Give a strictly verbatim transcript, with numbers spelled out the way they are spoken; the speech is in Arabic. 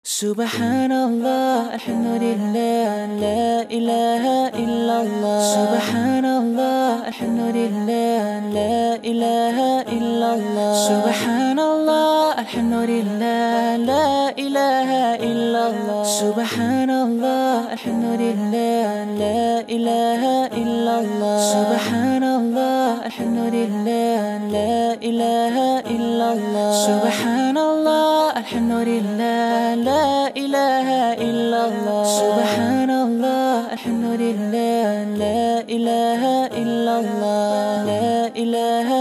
سبحان الله الحمد لله لا إله إلا الله. سبحان الله الحمد لله لا إله إلا الله. سبحان الله الحمد لله لا إله إلا الله. سبحان الله الحمد لله لا إله إلا الله. سبحان الله الحمد لله لا إله إلا الله. سبحان الله الحمد لله لا إله إلا الله. سبحان الله الحمد لله لا إله إلا الله. لا إله